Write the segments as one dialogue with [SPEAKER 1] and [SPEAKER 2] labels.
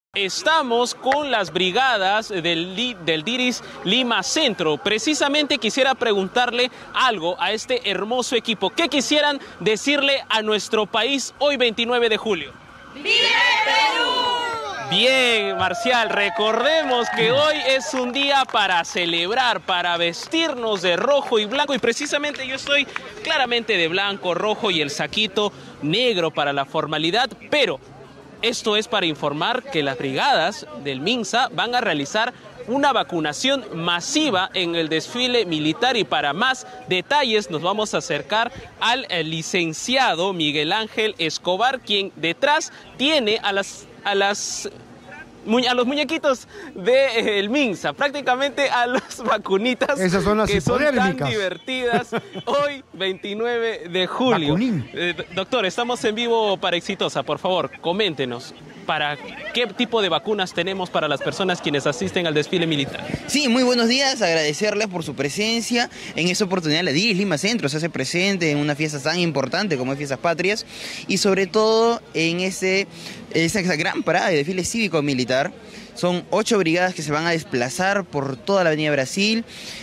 [SPEAKER 1] Estamos con las brigadas del DIRIS Lima Centro. Precisamente quisiera preguntarle algo a este hermoso equipo. ¿Qué quisieran decirle a nuestro país hoy 29 de julio?
[SPEAKER 2] ¡Vive Perú!
[SPEAKER 1] Bien, Marcial, recordemos que hoy es un día para celebrar, para vestirnos de rojo y blanco. Y precisamente yo estoy claramente de blanco, rojo y el saquito negro para la formalidad, pero esto es para informar que las brigadas del MINSA van a realizar una vacunación masiva en el desfile militar, y para más detalles nos vamos a acercar al licenciado Miguel Ángel Escobar, quien detrás tiene a los muñequitos del MINSA, prácticamente a las vacunitas.
[SPEAKER 3] Esas son las
[SPEAKER 1] que son tan
[SPEAKER 3] hipodérmicas.
[SPEAKER 1] Divertidas hoy 29 de julio. Doctor, estamos en vivo para Exitosa. Por favor, coméntenos para qué tipo de vacunas tenemos para las personas quienes asisten al desfile militar.
[SPEAKER 4] Sí, muy buenos días, agradecerles por su presencia. En esta oportunidad la DIRIS Lima Centro se hace presente en una fiesta tan importante como es Fiestas Patrias, y sobre todo en esa gran parada de desfile cívico-militar. Son 8 brigadas que se van a desplazar por toda la Avenida Brasil,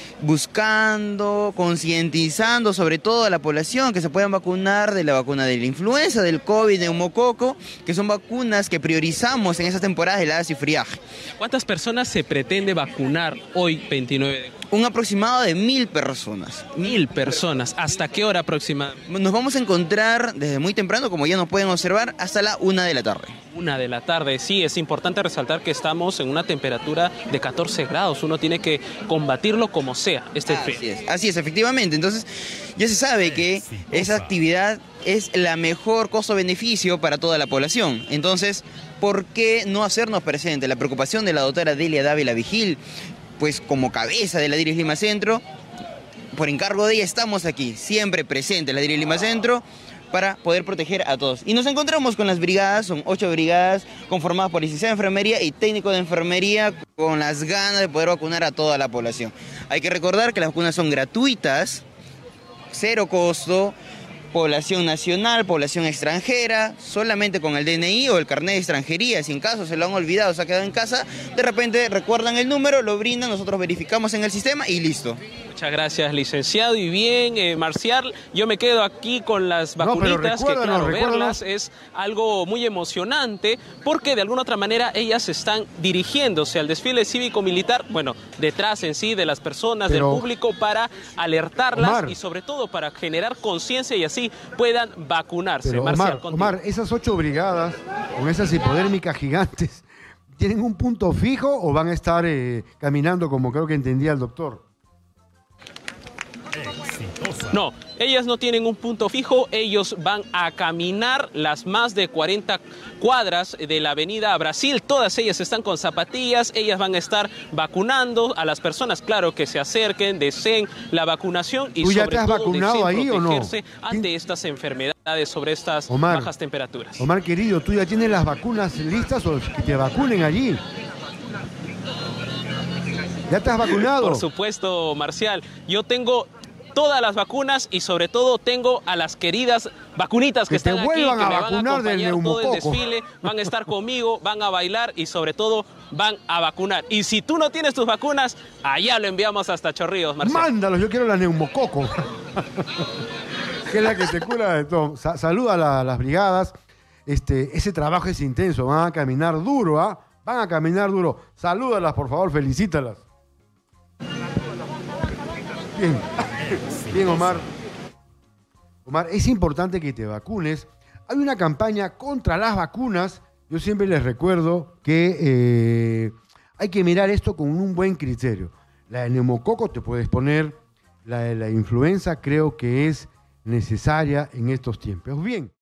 [SPEAKER 4] buscando, concientizando sobre todo a la población que se puedan vacunar de la vacuna de la influenza, del COVID, neumococo, que son vacunas que priorizamos en esas temporadas heladas y friaje.
[SPEAKER 1] ¿Cuántas personas se pretende vacunar hoy 29 de julio?
[SPEAKER 4] Un aproximado de 1000 personas.
[SPEAKER 1] 1000 personas. ¿Hasta qué hora aproximadamente?
[SPEAKER 4] Nos vamos a encontrar desde muy temprano, como ya nos pueden observar, hasta la 1 de la tarde.
[SPEAKER 1] 1 de la tarde, sí, es importante resaltar que estamos en una temperatura de 14 grados. Uno tiene que combatirlo como sea,
[SPEAKER 4] Así es, efectivamente. Entonces, ya se sabe que esa actividad es la mejor costo-beneficio para toda la población. Entonces, ¿por qué no hacernos presente? La preocupación de la doctora Delia Dávila Vigil, pues como cabeza de la DIRIS Lima Centro, por encargo de ella estamos aquí, siempre presente la DIRIS Lima Centro, para poder proteger a todos. Y nos encontramos con las brigadas, son 8 brigadas conformadas por licenciado de enfermería y técnico de enfermería, con las ganas de poder vacunar a toda la población. Hay que recordar que las vacunas son gratuitas, cero costo, población nacional, población extranjera, solamente con el DNI o el carnet de extranjería. Si en caso se lo han olvidado, se ha quedado en casa, de repente recuerdan el número, lo brindan, nosotros verificamos en el sistema y listo.
[SPEAKER 1] Muchas gracias, licenciado. Y bien, Marcial, yo me quedo aquí con las vacunitas, que claro, verlas es algo muy emocionante, porque de alguna otra manera ellas están dirigiéndose al desfile cívico-militar, bueno, detrás en sí de las personas, del público, para alertarlas, Omar, y sobre todo para generar conciencia y así puedan vacunarse.
[SPEAKER 3] Pero,
[SPEAKER 1] Marcial,
[SPEAKER 3] Omar, esas 8 brigadas, con esas hipodérmicas gigantes, ¿tienen un punto fijo o van a estar caminando, como creo que entendía el doctor?
[SPEAKER 1] No, ellas no tienen un punto fijo, ellos van a caminar las más de 40 cuadras de la Avenida Brasil. Todas ellas están con zapatillas, ellas van a estar vacunando a las personas, claro, que se acerquen, deseen la vacunación y
[SPEAKER 3] ¿tú ya
[SPEAKER 1] sobre
[SPEAKER 3] te has
[SPEAKER 1] todo
[SPEAKER 3] vacunado ahí o no?
[SPEAKER 1] Ante estas enfermedades, sobre estas bajas temperaturas.
[SPEAKER 3] Omar, querido, ¿tú ya tienes las vacunas listas o que te vacunen allí? ¿Ya te has vacunado?
[SPEAKER 1] Por supuesto, Marcial. Yo tengo todas las vacunas y sobre todo tengo a las queridas vacunitas que están aquí, que me van a acompañar todo el desfile, van a estar conmigo, van a bailar y sobre todo van a vacunar. Y si tú no tienes tus vacunas, allá lo enviamos hasta Chorrillos, Marcial.
[SPEAKER 3] Mándalos, yo quiero la neumococo. Que es la que te cura de todo. Saluda a las brigadas. Ese trabajo es intenso, van a caminar duro, ¿ah? Van a caminar duro. Salúdalas, por favor, felicítalas. Bien. Bien, Omar. Omar, es importante que te vacunes. Hay una campaña contra las vacunas. Yo siempre les recuerdo que hay que mirar esto con un buen criterio. La de neumococo te puedes poner, la de la influenza creo que es necesaria en estos tiempos. Bien.